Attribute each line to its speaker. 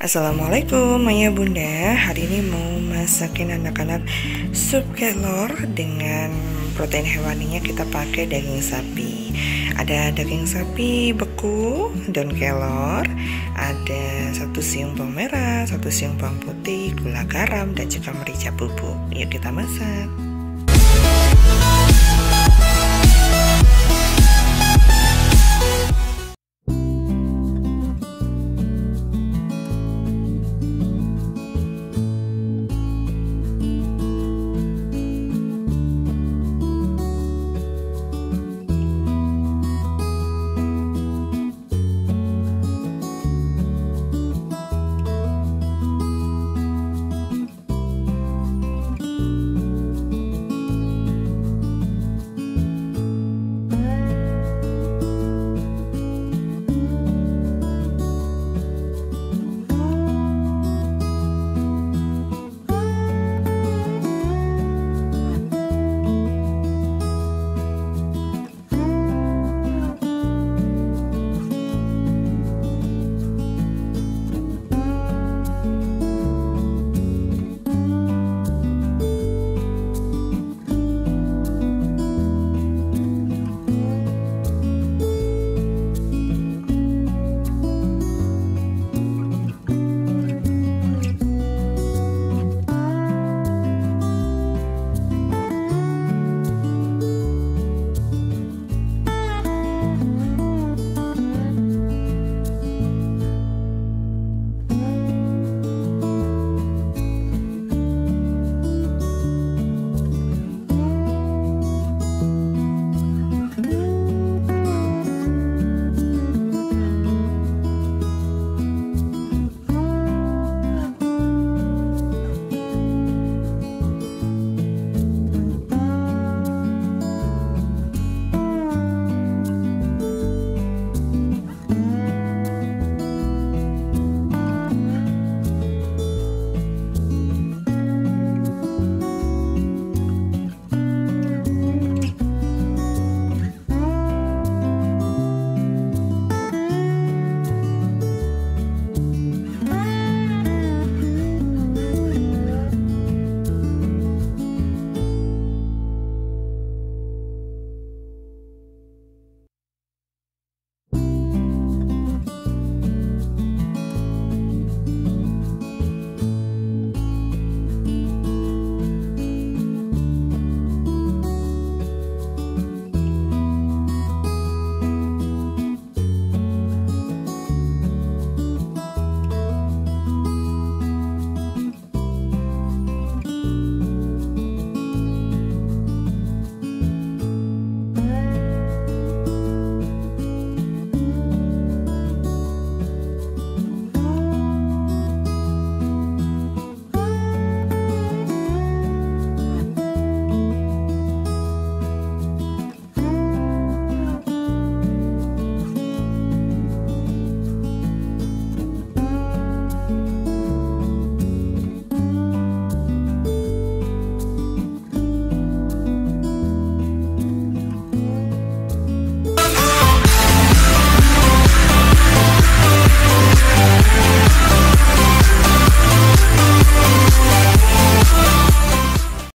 Speaker 1: Assalamualaikum Maya Bunda. Hari ini mau masakin anak-anak sup kelor dengan protein hewaninya. Kita pakai daging sapi. Ada daging sapi beku, daun kelor, ada 1 siung bawang merah, 1 siung bawang putih, gula garam, dan juga merica bubuk. Yuk kita masak.